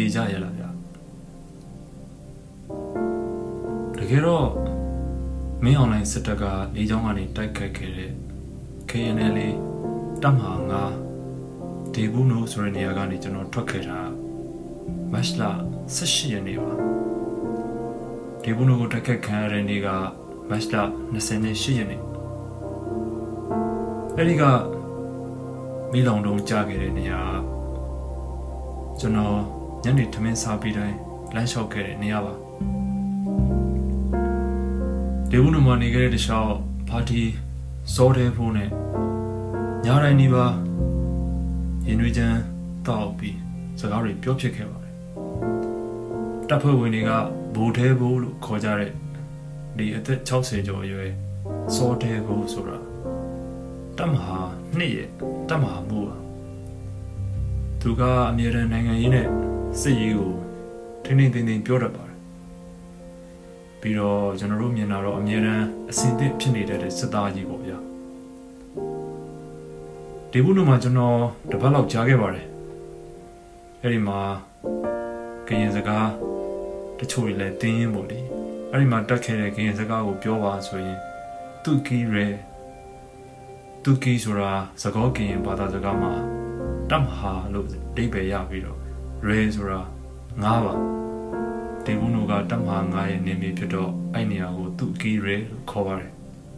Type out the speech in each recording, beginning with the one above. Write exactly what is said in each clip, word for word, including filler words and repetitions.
ကြရလားဗျာတကယ်တော့မင်းအွန်လိုင်းစစ်တပ်ကလေကြောင်းကနေတိုက်ခိုက်ခဲ့တဲ့ K N L တပ်မဟာငါဒေဘူးနိုဆိုတဲ့နေရာကနေကျွန်တော်ထွက်ခဲ့တာမတ်လဆယ့်ရှစ်ရက်နေ့ပါဒေဘူးနိုကိုတိုက်ခိုက်ခံရတဲ့နေ့ကမတ်လ၂၈ရက်နေ့အဲဒီကမီးလောင်တုံးကျခဲ့တဲ့နေရာကျွန်တော်ညနေထမင်းစားပြီးတိုင်းလမ်းလျှောက်ခဲ့တဲ့နေရာပါဒေဘူးနိုမှာနေခဲ့တဲ့တခြားပါတီစောတဲ့ဖို့နဲ့ညတိုင်းဒီပါရင်တွေချမ်းတောက်ပြီးစကားတွေပြောဖြစ်ခဲ့ပါတယ်တပ်ဖွဲ့ဝင်တွေကဘိုးသေးဘိုးလို့ခေါ်ကြတဲ့ဒီအသက်၆၀ကျော်အရွယ်စောတဲ့ဘိုးဆိုတာတပ်မဟာနှစ်ရဲ့တပ်မဟာမို့ပါသူကအမြဲတမ်းနိုင်ငံရေးနဲ့စစ်ရေးကိုထိန်းထိန်းသိမ်းသိမ်းပြောတတ်ပါတယ်ပြီးတော့ကျွန်တော်တို့မြင်တာတော့အမြဲတမ်းအစင်သစ်ဖြစ်နေတဲ့စစ်သားကြီးပေါ့ဗျာဒီဘူးနိုမှာကျွန်တော်တပတ်လောက်ကြားခဲ့ပါတယ်အဲ့ဒီမှာကရင်စကားတချို့တွေလည်းတင်းရင်ပေါ့လေအဲ့ဒီမှာတက်ခဲ့တဲ့ကရင်စကားကိုပြောပါဆိုရင်သူကီရဲသူကီဆိုတာစကားကရင်ဘာသာစကားမှာတမဟာလို့အဓိပ္ပာယ်ရပြီးတော့ရဲဆိုတာငါးပါဒီဘူးနိုကတမဟာငါးရဲ့နေမြေဖြစ်တော့အဲ့နေရာကိုသူကီရဲလို့ခေါ်ပါတယ်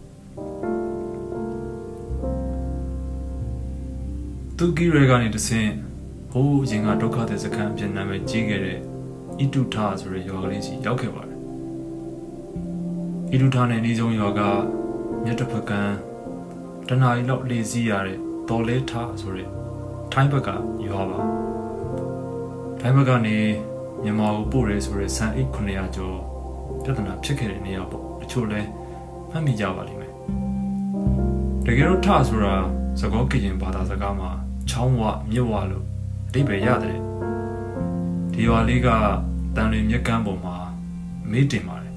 သူကီရဲကနေတဆင့်ဟိုးအရင်ကဒုက္ခသည်စခန်းပြင်နာမည်ကြီးခဲ့တဲ့ဣတုထဆိုတဲ့ရွာကလေးစီရောက်ခဲ့ပါတယ်ဣတုထနဲ့နေဆုံးရွာကမြတ်တဖကန်တနာရီလောက်လေစီးရတဲ့တော်လဲထဆိုတဲ့ထိုင်းဘက်ကရွာပါထိုင်းဘက်ကနေမြန်မာကိုပို့ရဲဆိုတဲ့ဆန်အိတ်ခုနှစ်ရာကျော်ပြဿနာဖြစ်ခဲ့တဲ့နေရာပေါ့တချို့လဲမှတ်မိကြပါလိမ့်မယ်တကယ်တော့ထဆိုတာစကားကရင်ဘာသာစကားမှာချောင်းဝမြစ်ဝလို့အဓိပ္ပာယ်ရတယ်ဒီရွာလေးကတန်လွင်မြက်ကမ်းပေါ်မှာမေးတင်ပါတယ်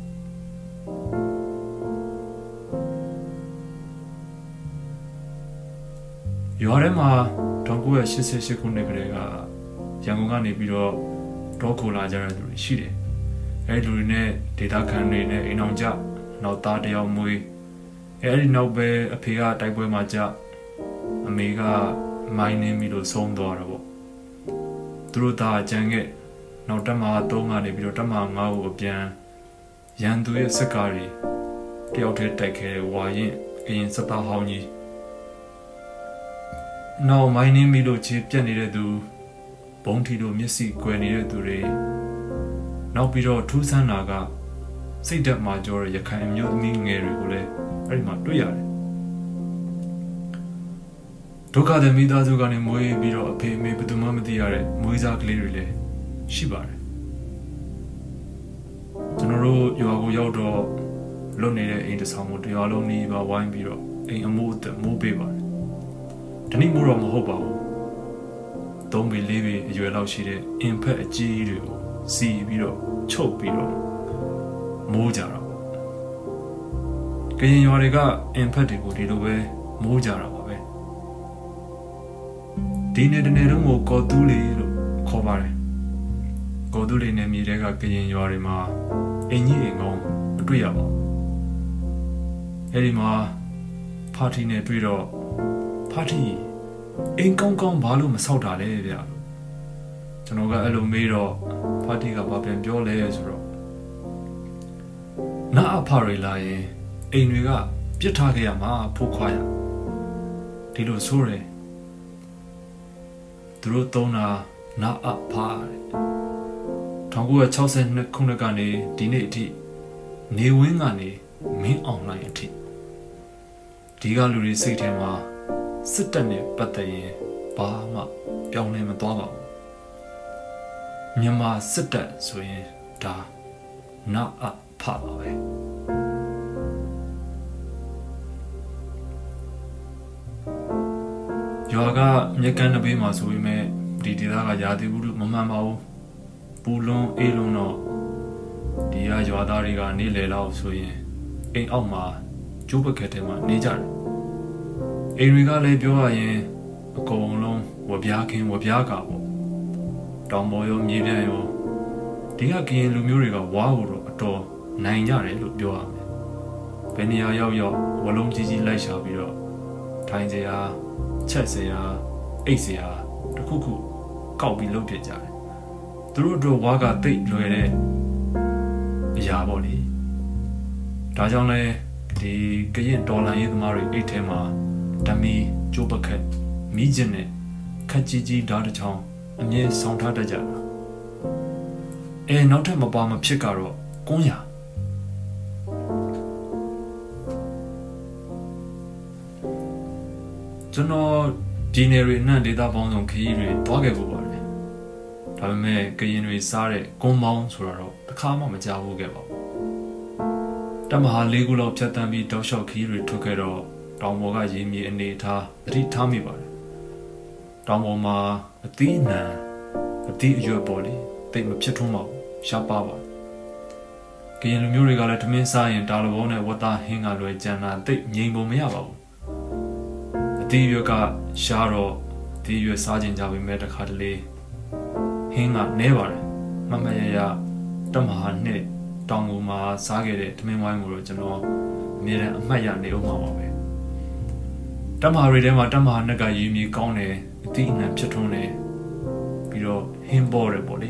ရွာထဲမှာ၁၉၈၈ခုနှစ်ကတည်းကရန်ကုန်ကနေပြီးတော့တောခိုလာကြတဲ့သူတွေရှိတယ်အဲဒီလူတွေနဲ့ဒေတာခန်တွေနဲ့အိမ်အောင်ကြနောက်သားတယောက်မွေးအဲဒီနောက်ပဲအဖေကတိုက်ပွဲမှာကြအမေကမိုင်းနေပြီလို့ဆုံးသွားတာပေါ့သူတို့သားအကြံခဲ့နောက်တက်မှာသုံးကနေပြီးတော့တက်မှာငါ့ကိုအပြန်ရန်သူရဲ့စက်ကားတွေတယောက်တည်းတိုက်ခဲ့ဝါရင်ကရင်စသားဟောင်းကြီးနောက်မိုင်းနေပြီလို့ခြေပြက်နေတဲ့သူဘုံထီတို့မျက်စိကွယ်နေတဲ့သူတွေနောက်ပြီးတော့ထူးဆန်းတာကစိတ်ဓာတ်မှာကြောတဲ့ရခိုင်အမျိုးသမီးငယ်တွေကိုလည်းအဲ့ဒီမှာတွေ့ရတယ်ဒုက္ခတဲ့မိသားစုကနေမွေးပြီးတော့အဖေအမေဘယ်သူမှမသိရတဲ့မွေးစားကလေးတွေလည်းရှိပါတယ်ကျွန်တော်တို့ရွာကိုရောက်တော့လွတ်နေတဲ့အိမ်တစ်ဆောင်ကိုတရားလုံးနီးပါဝိုင်းပြီးတော့အိမ်အမိုးအသက်မိုးပေးပါတယ်ဒီနေ့မိုးတော့မဟုတ်ပါဘူးသုံးပေလေးပေအရွယ်လောက်ရှိတဲ့အင်ဖက်အကြီးတွေကိုစီပြီးတော့ချုပ်ပြီးတော့မိုးကြတာပေါ့ကရင်ရွာတွေကအင်ဖက်တွေကိုဒီလိုပဲမိုးကြတာပါပဲဒီနေ့တနေ့တော့ကိုကော်တူးလေးလို့ခေါ်ပါတယ်ကော်တူးလေးနဲ့မြေတဲကကရင်ရွာတွေမှာအင်ကြီးအင်ကောင်းမတွေ့ရပါဘူးအဲဒီမှာဖာတီနဲ့တွေ့တော့ဖာတီအင်ကောင်းကောင်းဘာလို့မဆောက်တာလဲဗျကျွန်တော်ကအဲ့လိုမေးတော့ဖာတီကဘာပြန်ပြောလဲဆိုတော့နာအဖရီလာရင်အိမ်တွေကပြစ်ထားခဲ့ရမှာဖိုးခွာရဒီလိုဆိုရယ်သူတို့သုံးတာနာအဖတဲ့၁၉၆၂ခုနှစ်ကနေဒီနေ့အထိနေဝင်းကနေမင်းအောင်လိုင်းအထိဒီကလူတွေစိတ်ထဲမှာစစ်တပ်နဲ့ပတ်သက်ရင်ဘာမှပြောင်းလဲမသွားပါဘူးမြန်မာစစ်တပ်ဆိုရင်ဒါနာအဖပါပဲရွာကမြက်ကန်းတစ်ပေးမှာဆိုပေမဲ့ဒီဒေသကရာသီဥတုမမှန်ပါဘူးပူလွန်းအေးလွန်းတော့ဒီကရွာသားတွေကနေလေလောက်ဆိုရင်အိမ်အောက်မှာကျိုးပကက်ထဲမှာနေကြတယ်အိမ်တွေကလည်းပြောရရင်အကုန်လုံးဝပြားခင်းဝပြားကာပေါ့တောင်ပေါ်ရောမြေပြန့်ရောဒီကကရင်လူမျိုးတွေကဝါကိုတော့အတော်နိုင်ကြတယ်လို့ပြောရမယ်ဘယ်နေရာရောက်ရောက်ဝလုံးကြီးကြီးလိုက်ရှာပြီးတော့ထိုင်စရာချက်စရာအိတ်စရာတခုခုကောက်ပြီးလုပ်ဖြစ်ကြတယ်သူတို့တို့ဝါကတိတ်လွယ်တဲ့အရာပေါ့လေဒါကြောင့်လဲဒီကရင်ဒေါ်လာရေးသမားတွေအိတ်ထဲမှာဓမီကျိုးပခက်မိကျင်နဲ့ခက်ကြီးကြီးဓာတ်တစ်ချောင်းအမြဲဆောင်ထားတတ်ကြတာအဲနောက်ထပ်မပါမဖြစ်ကတော့ကွန်းရကျွန်တော်ဒီနယ်တွေနဲ့ဒေတာပေါင်းစုံခရီးတွေတွားခဲ့ဖို့ပါတယ်ဒါပေမဲ့ကရင်တွေစားတဲ့ကွန်းပေါင်းဆိုတာတော့တစ်ခါမှမကြားဘူးခဲ့ပါဘူးတမဟာလေးခုလောက်ဖြတ်တန်းပြီးတောက်လျှောက်ခရီးတွေထွက်ခဲ့တော့တောင်ပေါ်ကရေမြေအနေထားသတိထားမိပါတယ်တောင်ပေါ်မှာအသီးအနှံအသီးအရွက်ပေါ်လေတိတ်မဖြစ်ထွန်းပါဘူးရှားပါပါကရင်လူမျိုးတွေကလည်းထမင်းစားရင်တာလဘောနဲ့ဝတ်သားဟင်းကလွယ်ကြံတာတိတ်ငြိမ်ပုံမရပါဘူးအသီးရွက်ကရှားတော့အသီးရွက်စားခြင်းကြပေမဲ့တစ်ခါတလေဟင်းကနဲပါတယ်မမရရတမဟာနှစ်တောင်ပေါ်မှာစားခဲ့တဲ့ထမင်းဝိုင်းကိုတော့ကျွန်တော်အမြဲတမ်းအမှတ်ရနေအောင်ပါပဲတမဟာတွေထဲမှာတမဟာနှစ်ကရည်မြေကောင်းတယ်အသီးအနှံဖြစ်ထွန်းတယ်ပြီးတော့ဟင်းပေါ်တယ်ပေါ့လေ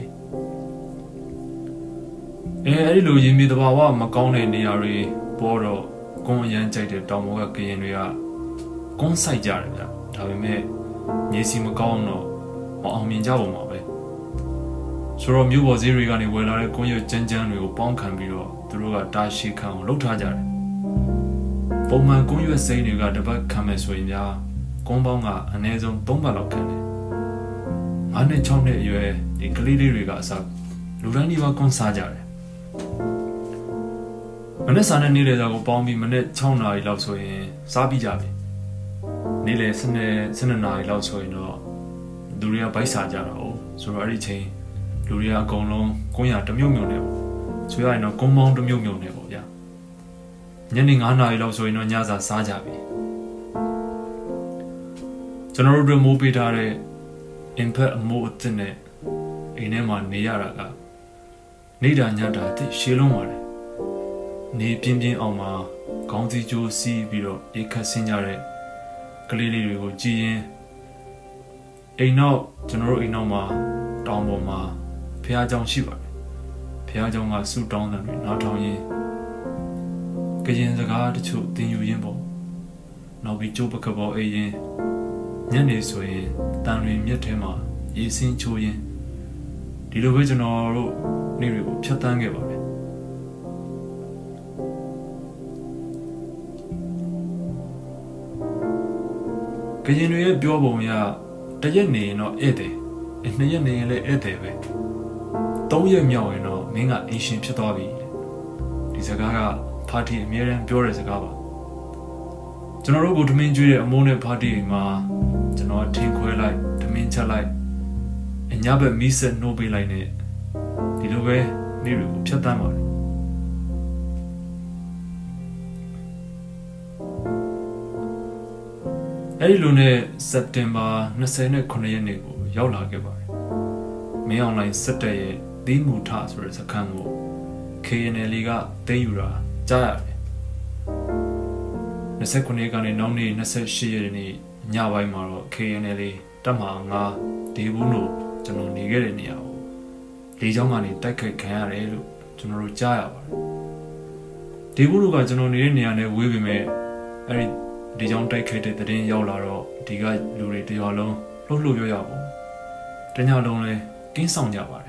အဲအဲ့ဒီလိုရည်မြေတဘာဝမကောင်းတဲ့နေရာတွေပေါ်တော့ကွန်းအရန်ကြိုက်တဲ့တောင်ပေါ်ကကရင်တွေကကွန်းဆိုင်ကြတယ်ဗျဒါပေမဲ့မြေစီမကောင်းတော့မအောင်မြင်ကြပါမှာပဲဆိုတော့မြို့ပေါ်ဈေးတွေကနေဝယ်လာတဲ့ကွန်းရွက်ကြမ်းကြမ်းတွေကိုပေါင်းခံပြီးတော့သူတို့ကတာရှိခံအောင်လှုပ်ထားကြတယ်ပုံမှန်ကွန်းရွက်စိမ်းတွေကတပတ်ခံမယ်ဆိုရင်များကွန်းပေါင်းကအနည်းဆုံးသုံးပတ်လောက်ခံတယ်ငါးနှစ်ခြောက်နှစ်အရွယ်ဒီကလေးလေးတွေကအစားလူတိုင်းဒီပါကွန်းစားကြတယ်မနေ့စားတဲ့နေ့လေသာကိုပေါင်းပြီးမနေ့၆နာရီလောက်ဆိုရင်စားပြီးကြပြီနေ့လေ၁၂နာရီလောက်ဆိုရင်တော့လူတွေကဗိုက်စားကြတာ哦ဆိုတော့အဲ့ဒီချိန်လူတွေကအကုန်လုံးကွန်းရတစ်မြုပ်မြုပ်နေပေါ့ဆိုရရင်တော့ကွန်းပေါင်းတစ်မြုပ်မြုပ်နေပေါ့ဗျာညနေ၅နာရီလောက်ဆိုရင်တော့ညစာစားကြပြီကျွန်တော်တို့မိုးပေးထားတဲ့ impact အမိုးအသစ်နဲ့အိမ်ထဲမှာနေရတာကနေတာညတာတိရှည်လုံးပါတယ်နေပြင်းပြင်းအောင်မှာခေါင်းစည်းကြိုးစီးပြီးတော့အေးခတ်ဆင်းကြတဲ့ကလေးလေးတွေကိုကြည်ရင်အိမ်နောက်ကျွန်တော်တို့အိမ်နောက်မှာတောင်ပေါ်မှာဖះเจ้าရှိပါတယ်ဖះเจ้าကစူတောင်းတယ်တွေနောက်ထောင်ရင်ကရင်စကားတချို့သင်ယူရင်းပေါ့နောက်ပြီးကျိုးပကပေါ်အေးရင်ညနေဆိုရင်တန်တွေမြက်ထဲမှာရေစင်းချိုးရင်ဒီလိုပဲကျွန်တော်တို့နေ့တွေကိုဖြတ်တန်းခဲ့ပါတယ်ကရင်တွေရဲ့ပြောပုံရတရက်နေရင်တော့ဧည့်သည်နှစ်ရက်နေရင်လည်းဧည့်သည်ပဲသုံးရက်မြောက်ရင်တော့မင်းကအင်ရှင်ဖြစ်သွားပြီဒီစကားကဖာတီအမြဲတမ်းပြောတဲ့စကားပါကျွန်တော်တို့ကိုထမင်းကျွေးတဲ့အမိုးနဲ့ဖာတီမှာကျွန်တော်ထင်းခွဲလိုက်ထမင်းချက်လိုက်အညာဘက်မီးဆက်နှိုးပေးလိုက်နဲ့ဒီလိုပဲနေ့တွေကိုဖြတ်တန်းပါတယ်အဲ့ဒီလိုနဲ့စက်တင်ဘာ၂၉ရက်နေ့ကိုရောက်လာခဲ့ပါတယ်မင်းအွန်လိုင်းစစ်တပ်ရဲ့သီးမူထဆိုတဲ့စခန်းကို K N L ကသိမ်းယူတာကြားရတယ်၂၉ကနေနောက်နေ့၂၈ရက်နေ့ညပိုင်းမှာတော့ K N L တပ်မဟာ၅ဒေဘူးလို့ကျွန်တော်နေခဲ့တဲ့နေရာကိုလေကြောင်းကနေတိုက်ခိုက်ခံရတယ်လို့ကျွန်တော်တို့ကြားရပါတယ်ဒေဘူးလို့ကကျွန်တော်နေတဲ့နေရာနဲ့ဝေးပေမဲ့အဲ့ဒီဒီကြောင့်တိုက်ခိုက်တဲ့သတင်းရောက်လာတော့ဒီကလူတွေတရွာလုံးလှုပ်လှုပ်ရရပေါ့တညလုံးလဲကင်းဆောင်ကြပါတယ်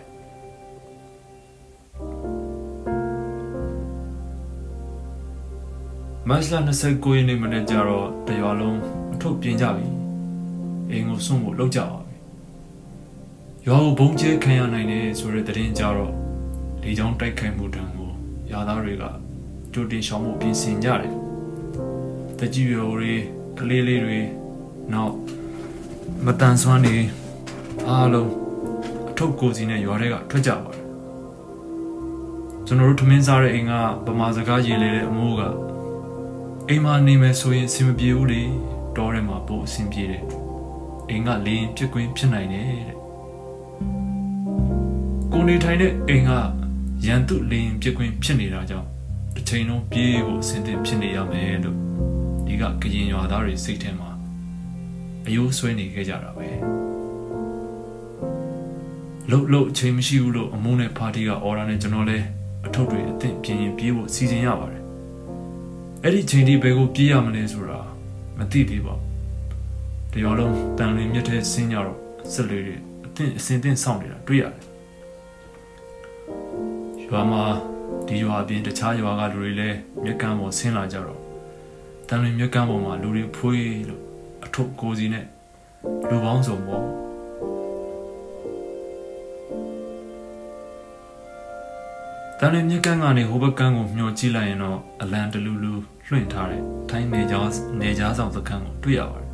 မတ်လ၂၉ရက်နေ့မနေ့ကျတော့တရွာလုံးအထုပ်ပြင်းကြပြီအိမ်ကိုစွန့်ဖို့လှုပ်ကြပါပြီရွာကိုဘုံကျဲခံရနိုင်တယ်ဆိုတဲ့သတင်းကြတော့ဒီကြောင့်တိုက်ခိုက်မှုတံကိုရွာသားတွေကကြိုတင်ရှောင်ဖို့ပြင်ဆင်ကြတယ်တကြီးရွယ်တွေကလေးလေးတွေနောက်မတန်ဆွမ်းနေအားလုံးအထုပ်ကိုစီနဲ့ရွာတွေကထွက်ကြပါတယ်ကျွန်တော်တို့ထမင်းစားတဲ့အိမ်ကဗမာစကားရေးလေတဲ့အမိုးကအိမ်မှာနေမယ်ဆိုရင်အဆင်မပြေဘူးလေတောထဲမှာပို့အဆင်ပြေတယ်အိမ်ကလင်းဖြစ်ကွင်းဖြစ်နိုင်တယ်တဲ့နေထိုင်တဲ့အိမ်ကရန်သူလင်းပြစ်ကွင်းဖြစ်နေတာကြောင့်တစ်ချိန်လုံးပြေးဖို့အဆင်သင့်ဖြစ်နေရမယ်လို့ဒီကကရင်ရွာသားတွေစိတ်ထဲမှာအယိုးဆွဲနေခဲ့ကြတာပဲလှုပ်လှုပ်အချိန်မရှိဘူးလို့အမိုးနဲ့ပါတီကအော်ဒါနဲ့ကျွန်တော်လဲအထုပ်တွေအသင့်ပြင်းရင်ပြေးဖို့စီစဉ်ရပါတယ်အဲ့ဒီချိန်ဒီဘယ်ကိုပြေးရမလဲဆိုတာမသိသေးပါဘူးတရောလုံးတန်လင်းမြက်တဲ့ဆင်းကြတော့ဆက်လေတွေအသင့်အစင်သင့်စောင့်နေတာတွေ့ရတယ်ရွာမှာဒီရွာအပြင်တခြားရွာကလူတွေလည်းမြက်ကမ်းပေါ်ဆင်းလာကြတော့တန်လင်းမြက်ကမ်းပေါ်မှာလူတွေဖွေးလို့အထုပ်ကိုစီနဲ့လူပေါင်းစုံပေါ့တန်လင်းမြက်ကမ်းကနေဟိုဘက်ကမ်းကိုမျှော်ကြည့်လိုက်ရင်တော့အလံတလူလူလွှင့်ထားတဲ့ထိုင်းနေကြားနေကြားဆောင်စခန်းကိုတွေ့ရပါတယ်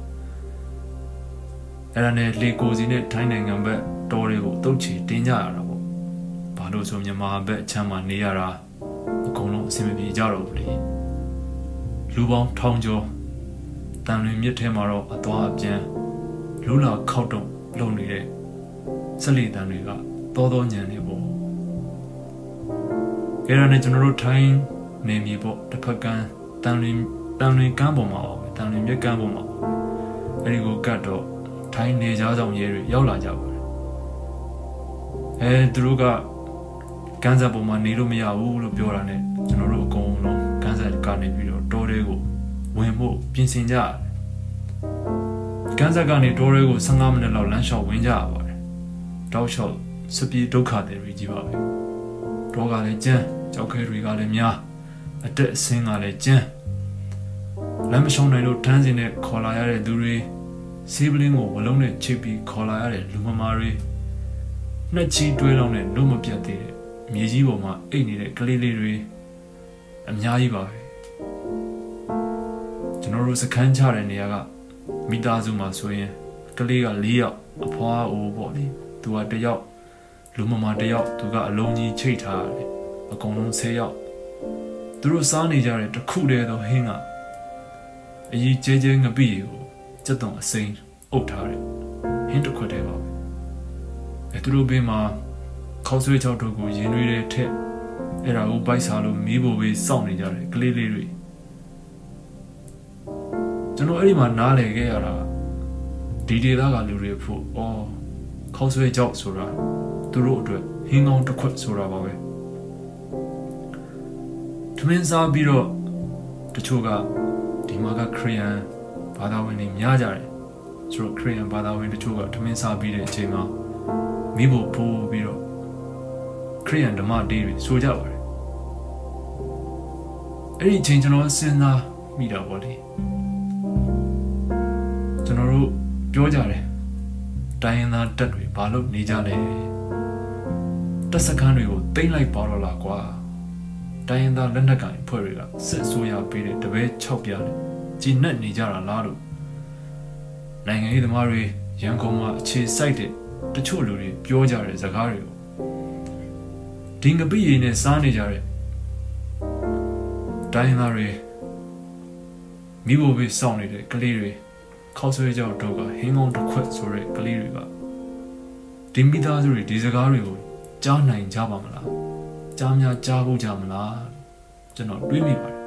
အဲ့ဒါနဲ့လေကိုစီနဲ့ထိုင်းနိုင်ငံဘက်တော်တွေကိုတုတ်ချီတင်းကြရတာပေါ့ဘာလို့ဆိုမြန်မာဘက်အချမ်းမှာနေရတာအကုန်လုံးအဆင်မပြေကြတော့ဘူးလေလူပေါင်းထောင်ကျော်တန်လွင်မြစ်ထဲမှာတော့အသွားအပြန်လူလာခောက်တုံလုံနေတဲ့ဆက်လီတန်တွေကတောတောညံနေပေါ့အဲ့ဒါနဲ့ကျွန်တော်တို့ထိုင်းနေမြေပေါ့တစ်ဖက်ကန်းတန်လွင်တန်လွင်ကမ်းပေါ်မှာပါပဲတန်လွင်မြစ်ကမ်းပေါ်မှာအဲ့ဒီကိုကတ်တော့ထိုင်းနေကြားဆောင်ရဲတွေရောက်လာကြပါတယ်အဲသူတို့ကကန်းစားပေါ်မှာနေလို့မရဘူးလို့ပြောတာနဲ့ကျွန်တော်တို့အကုန်လုံးကန်းစားကနေပြီးတော့တောထဲကိုဝင်ဖို့ပြင်ဆင်ကြရတယ်ကန်းစားကနေတောထဲကိုဆယ့်ငါးမိနစ်လောက်လမ်းလျှောက်ဝင်ကြရပါတယ်တောက်လျှောက်စပြေဒုက္ခတွေကြီးပါပဲတောကလည်းကျန်းကြောက်ခဲတွေကလည်းများအတက်အဆင်းကလည်းကျန်းလမ်းမရှောင်နိုင်လို့ထန်းစင်နဲ့ခေါ်လာရတဲ့သူတွေဆေးပလင်းကိုဝလုံးနဲ့ချိတ်ပြီးခေါ်လာရတဲ့လူမမာတွေနှစ်ချီတွဲလောက်နဲ့လုံးမပြတ်သေးတဲ့မြေကြီးပေါ်မှာအိတ်နေတဲ့ကလေးလေးတွေအများကြီးပါပဲကျွန်တော်တို့စခန်းချတဲ့နေရာကမိသားစုမှာဆိုရင်ကလေးက၄ယောက်အဖွားအိုးပေါ့လေသူကတစ်ယောက်လူမမာတစ်ယောက်သူကအလုံးကြီးချိတ်ထားတယ်အကုန်လုံး၁၀ယောက်သူတို့စားနေကြတဲ့တစ်ခုတည်းသောဟင်းကအကြီးကျဲကျဲငပိကိုစက်တုံအစိမ်းအုပ်ထားတယ်ဟင်းတစ်ခွက်တည်းပါပဲအဲသူတို့ဘေးမှာခေါက်ဆွေးချောက်တို့ကိုရင်တွေတဲ့ထက်အဲ့ဒါကိုပိုက်စားလို့မီးဖို့ပဲစောင့်နေကြတယ်ကလေးလေးတွေကျွန်တော်အဲ့ဒီမှာနားလည်ခဲ့ရတာဒီဒေသကလူတွေဖို့အော်ခေါက်ဆွေးချောက်ဆိုတာသူတို့အတွက်ဟင်းကောင်းတစ်ခွက်ဆိုတာပါပဲထမင်းစားပြီးတော့တချို့ကဒီမှာကခရီးယန်ဘာသာဝင်တွေများကြတယ်ဆိုတော့ခရီးယန်ဘာသာဝင်တချို့ကထမင်းစားပြီးတဲ့အချိန်မှာမိဖို့ပို့ပြီးတော့ခရီးယန်ဓမ္မတေးတွေဆိုကြပါတယ်အဲ့ဒီအချိန်ကျွန်တော်စဉ်းစားမိတာပေါ့လေကျွန်တော်တို့ပြောကြတယ်တိုင်းရင်းသားတက်တွေဘာလို့နေကြလဲတက်စခန်းတွေကိုတိမ့်လိုက်ပါတော့လားကွာတိုင်းရင်းသားလက်နက်ကိုင်အဖွဲ့တွေကစစ်ဆိုးရပေးတဲ့တပည့်၆ပြားနဲ့ကြည်နက်နေကြတာလားလို့နိုင်ငံရေးသမားတွေရန်ကုန်မှာအခြေစိုက်တဲ့တချို့လူတွေပြောကြတဲ့စကားတွေကိုဒီငပိရည်နဲ့စားနေကြတဲ့တိုင်းရင်းသားတွေမိဘပဲစောင့်နေတဲ့ကလေးတွေခေါက်ဆွဲကြောက်တော့ကဟင်းကောင်းတစ်ခွက်ဆိုတဲ့ကလေးတွေကဒီမိသားစုတွေဒီစကားတွေကိုကြားနိုင်ကြပါမလားကြားများကြားဖို့ကြမလားကျွန်တော်တွေးမိပါတယ်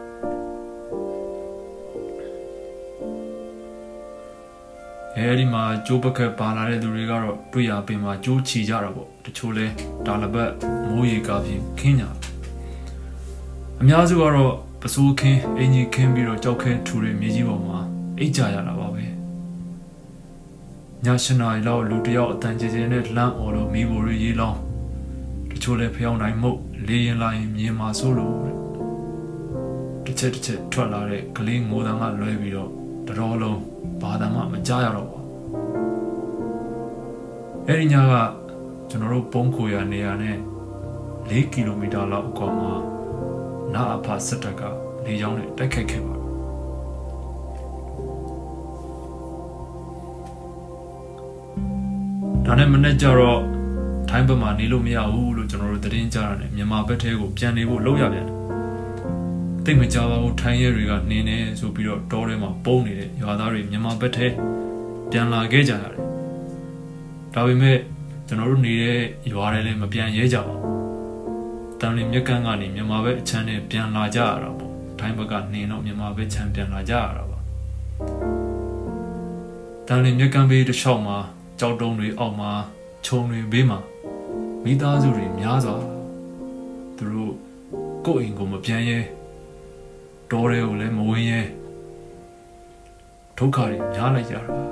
အဲဒီမှာကျိုးပကက်ပါလာတဲ့သူတွေကတော့တွေ့ရပင်မှာကျိုးချီကြတာပေါ့တချို့လဲဒါလပတ်မိုးရေကားဖြင့်ခင်းကြအများစုကတော့ပစိုးခင်းအင်ကြီးခင်းပြီးတော့ကြောက်ခဲထူတဲ့မြေကြီးပေါ်မှာအိတ်ကြရတာပါပဲညရှနာရီလောက်လူတယောက်အတန်ကျကျနဲ့လမ်းအော်လို့မိဖို့ရေးလောင်းတချို့လဲဖျောင်းနိုင်မှုလေရင်လာရင်မြင်မှာဆိုလို့တစ်ချက်တစ်ချက်ထွက်လာတဲ့ကလေးငိုတန်းကလွဲပြီးတော့တတော်လုံးဘာသာမှမကြားရတော့ပါအဲ့ဒီညကကျွန်တော်တို့ပုံးခိုရနေရနဲ့၄ကီလိုမီတာလောက်အကွာမှာနာအဖစစ်တပ်ကလေကြောင်းနဲ့တိုက်ခိုက်ခဲ့ပါဒါနဲ့မနေ့ကျတော့ထိုင်းဘက်မှာနေလို့မရဘူးလို့ကျွန်တော်တို့သတင်းကြားရတယ်မြန်မာဘက်ထဲကိုပြန်နေဖို့လုပ်ရပြန်တယ်တိတ်မကြပါဘူးထိုင်းရဲတွေကနေနေဆိုပြီးတော့တောထဲမှာပုံးနေတဲ့ရွာသားတွေမြန်မာဘက်ထဲပြန်လာခဲ့ကြရတယ်ဒါပေမဲ့ကျွန်တော်တို့နေတဲ့ရွာထဲလည်းမပြန်ရဲကြပါဘူးတန်လင်းမြက်ကန်းကနေမြန်မာဘက်အချမ်းနဲ့ပြန်လာကြရတာပေါ့ထိုင်းဘက်ကနေတော့မြန်မာဘက်ချမ်းပြန်လာကြရတာပါတန်လင်းမြက်ကန်းဘေးတစ်လျှောက်မှာကြောက်တုံးတွေအောက်မှာခြုံတွေဘေးမှာမိသားစုတွေများစွာသူတို့ကိုယ့်အိမ်ကိုမပြန်ရဲတောတွေကိုလည်းမဝင်ရဲဒုက္ခတွေများလိုက်ကြတာ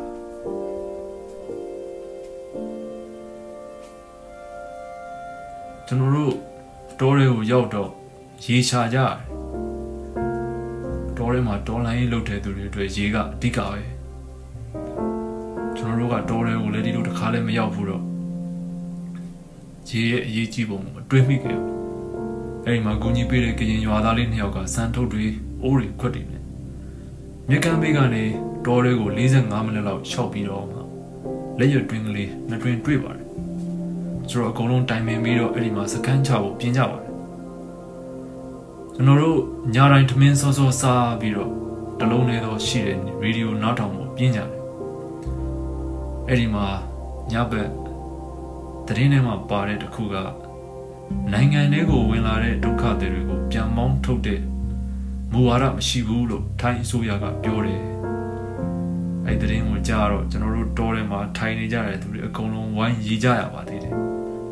ကျွန်တော်တို့တောတွေကိုရောက်တော့ရေချကြရတယ်တောထဲမှာတောလိုင်းလှုပ်တဲ့သူတွေအတွက်ရေကအဓိကပဲကျွန်တော်တို့ကတောတွေကိုလည်းဒီလိုတစ်ခါလည်းမရောက်ဘူးတော့ရေရဲ့အရေးကြီးပုံကိုတွေးမိခဲ့ဘူးအဲ့ဒီမှာဂုံကြီးပေးတဲ့ကရင်ရွာသားလေးနှစ်ယောက်ကစံထုတ်တွေအိုးတွေခွက်တွေနဲ့မြက်ကမ်းဘေးကနေတောတွေကို၄၅မိနစ်လောက်ရှောက်ပြီးတော့မှလက်ရွက်တွင်းကလေးနှစ်တွင်းတွေ့ပါတယ်ဆိုတော့အကုန်လုံးတိုင်ပင်ပြီးတော့အဲ့ဒီမှာစကန်းချဖို့ပြင်ကြပါတယ်ကျွန်တော်တို့ညတိုင်းထမင်းစောစောစားပြီးတော့တလုံးလေးတော့ရှိတဲ့ရေဒီယိုနားထောင်ဖို့ပြင်ကြတယ်အဲ့ဒီမှာညဘက်သတင်းထဲမှာပါတဲ့တစ်ခုကနိုင်ငံတွေကိုဝင်လာတဲ့ဒုက္ခတွေတွေကိုပြန်မောင်းထုတ်တဲ့မူဝါဒမရှိဘူးလို့ထိုင်းအစိုးရကပြောတယ်အဲ့ဒီသတင်းကိုကြားတော့ကျွန်တော်တို့တောထဲမှာထိုင်နေကြတဲ့သူတွေအကုန်လုံးဝိုင်းရီကြရပါသေးတယ်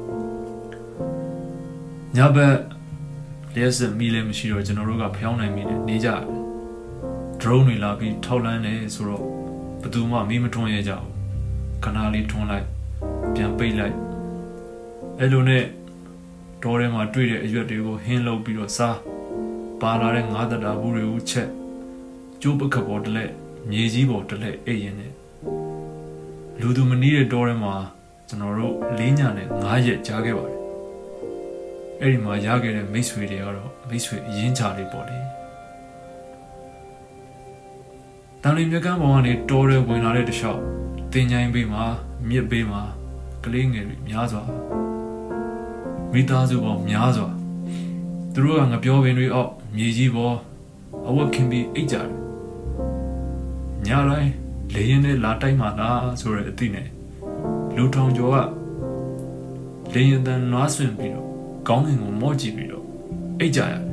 ညဘက်လျှက်စမီလည်းမရှိတော့ကျွန်တော်တို့ကဖျောင်းနိုင်မိတယ်နေကြတယ် drone တွေလာပြီးထောက်လန်းနေဆိုတော့ဘယ်သူမှမီးမထွန်းရကြဘူးခဏလေးထွန်းလိုက်ပြန်ပိတ်လိုက်အဲ့လိုနဲ့တောထဲမှာတွေ့တဲ့အရွက်တွေကိုဟင်းလုပ်ပြီးတော့စားပါလာတဲ့ငါးတတာဘူးတွေကိုချက်ကျိုးပကပေါ်တလက်မြေကြီးပေါ်တလက်အိပ်ရင်နဲ့လူသူမနီးတဲ့တောထဲမှာကျွန်တော်တို့လေးညနဲ့ငါးရက်ကြားခဲ့ပါတယ်အဲ့ဒီမှာရခဲ့တဲ့မိတ်ဆွေတွေကတော့မိတ်ဆွေအရင်ချလေးပေါ့လေတန်လင်းမြက်ကမ်းပေါ်ကနေတောထဲဝင်လာတဲ့တခြားတင်ញိုင်းဘေးမှာမြစ်ဘေးမှာကလေးငယ်တွေများစွာမိသားစုပေါင်းများစွာသူတို့ကငပြောပင်တွေအောက်မြေကြီးပေါ်အဝတ်ခင်ပြီးအိတ်ကြတယ်ညတိုင်းလေရင်နဲ့လာတိုက်မှလားဆိုတဲ့အသည့်နဲ့လူထောင်ကျော်ကလေရင်တန်နွားဆွင်ပြီးတော့ကောင်းကင်ကိုမော့ကြည့်ပြီးတော့အိတ်ကြရတယ်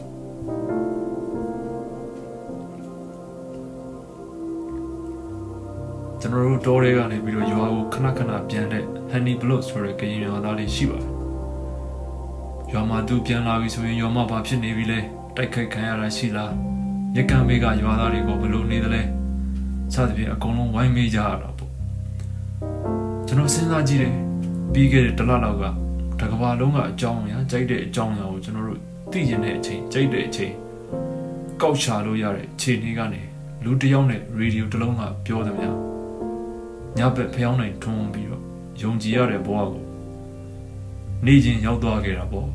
ကျွန်တော်တို့တောထဲကနေပြီးတော့ရွာကိုခဏခဏပြန်တဲ့ Honey Block ဆိုတဲ့ကရင်ရွာသားလေးရှိပါတယ်ရွာမှာသူပြန်လာပြီဆိုရင်ရွာမှာဘာဖြစ်နေပြီလဲတိုက်ခိုက်ခံရတာရှိလားမြက်ကမ်းဘေးကရွာသားတွေကိုဘယ်လိုနေသလဲစသဖြင့်အကုန်လုံးဝိုင်းမေးကြရတာပေါ့ကျွန်တော်စဉ်းစားကြည့်တယ်ပြီးခဲ့တဲ့တစ်လလောက်ကတကဘာလုံးကအကြောင်းအရာကြိုက်တဲ့အကြောင်းအရာကိုကျွန်တော်တို့သိကျင်တဲ့အချိန်ကြိုက်တဲ့အချိန်ကောက်ချလို့ရတဲ့ခြေနေကနေလူတစ်ယောက်နဲ့ရေဒီယိုတစ်လုံးကပြောသမျှညဘက်ဖျောင်းနိုင်ထွန်းပြီးတော့ယုံကြည်ရတဲ့ဘဝကိုနေချင်းရောက်သွားခဲ့တာပေါ့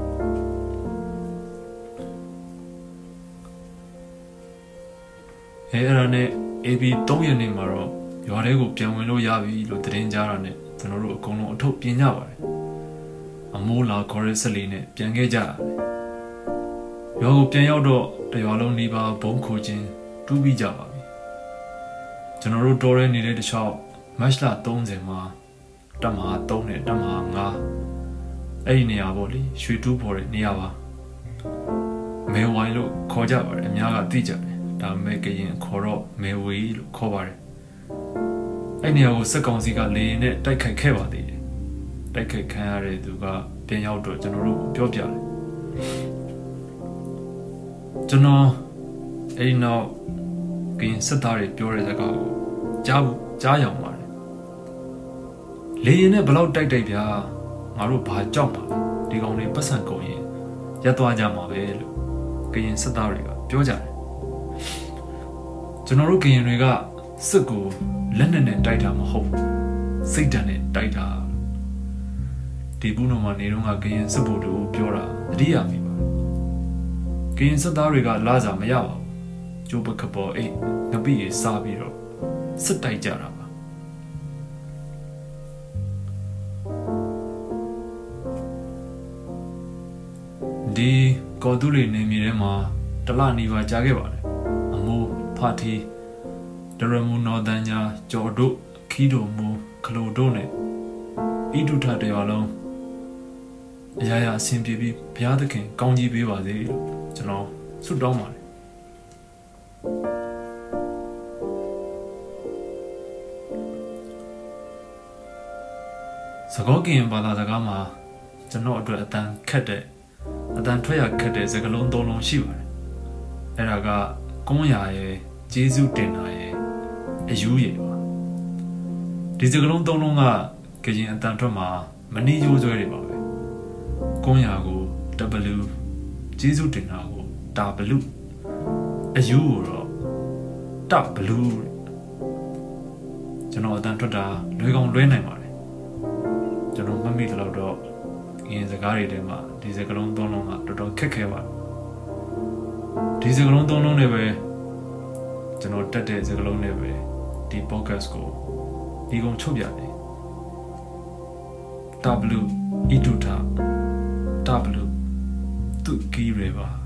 အဲအဲ့ဒါနဲ့ A B သုံးရက်နေမှာတော့ရွာထဲကိုပြန်ဝင်လို့ရပြီလို့သတင်းကြားတာနဲ့ကျွန်တော်တို့အကုန်လုံးအထုပ်ပြင်ကြပါတယ်အမိုးလာခေါ်တဲ့ဆက်လေးနဲ့ပြန်ခဲ့ကြရတယ်ရွာကိုပြန်ရောက်တော့တရွာလုံးနေပါဘုံခိုခြင်းတူးပြီးကြပါပြီကျွန်တော်တို့တောထဲနေတဲ့တခြားမတ်လသုံးဆယ်မှာတက်မှာသုံးနဲ့တက်မှာငါးအဲ့ဒီနေရာပေါ့လေရွှေတူးပေါ်တဲ့နေရာပါမဲဝိုင်းလို့ခေါ်ကြပါတယ်အများကသိကြတယ်ဒါမဲ့ကရင်ခေါ်တော့မဲဝေးလို့ခေါ်ပါတယ်အဲ့နေရာကိုစက်ကောင်စီကလေရင်နဲ့တိုက်ခိုက်ခဲ့ပါသေးတယ်တိုက်ခိုက်ခံရတဲ့သူကပြန်ရောက်တော့ကျွန်တော်တို့ပြောပြတယ်ကျွန်တော်အဲ့ဒီနောက်ကရင်စစ်သားတွေပြောတဲ့စကားကိုကြားဘူးကြားရောက်ပါတယ်လေရင်နဲ့ဘလောက်တိုက်တိုက်ဗျာငါတို့ဘာကြောက်ပါဒီကောင်တွေပတ်စံကုန်ရင်ရက်သွားကြမှာပဲလို့ကရင်စစ်သားတွေကပြောကြတယ်ကျွန်တော်တို့ကရင်တွေကစစ်ကိုလက်နဲ့နဲ့တိုက်တာမဟုတ်စိတ်ဓာတ်နဲ့တိုက်တာဒီဘူးတော်မှာနေတော့ကကရင်စစ်ဖို့တို့ပြောတာတတိယမိပါကရင်စစ်သားတွေကလာစားမရပါဘူးကျိုးပကပေါ်အိတ်ငပိရေစားပြီးတော့စစ်တိုက်ကြတာပါဒီကော်တူလီနေမြေထဲမှာတလနီပါကြားခဲ့ပါတယ်အမိုးဖာတီဒရမူနော်တန်ညာကျော်တို့ခီးတို့မူခလိုတို့နဲ့ဣတုထတရားလုံးအရာရာအဆင်ပြေပြီးဘုရားသခင်ကောင်းကြီးပေးပါစေလို့ကျွန်တော်ဆုတောင်းပါတယ်စကောကင်ဘာသာစကားမှာကျွန်တော်အတွက်အတန်ခက်တဲ့အတန်ထွက်ရခက်တဲ့စကားလုံးသုံးလုံးရှိပါတယ်အဲ့ဒါကကုန်းရာရဲ့ကျေးဇူးတင်တာရဲ့အယူရည်ပါဒီစကားလုံးသုံးလုံးကကရင်အတန်ထွက်မှာမနီးရိုးစွဲတွေပါပဲကုန်းရာကို W ကျေးဇူးတင်တာကို W အယူကိုတော့ W ကျွန်တော်အတန်ထွက်တာလွယ်ကောင်လွဲနိုင်ပါတယ်ကျွန်တော်မှတ်မိတယ်လို့တော့အရင်စကားတွေထဲမှာဒီစကားလုံးသုံးလုံးကတော်တော်ခက်ခဲပါတယ်ဒီစကားလုံးသုံးလုံးနဲ့ပဲကျွန်တော်တက်တဲ့စကားလုံးနဲ့ပဲဒီ podcast ကိုဒီကုန်းချုပ်ပြတယ် W ဣတုထ W သူကီရေပါ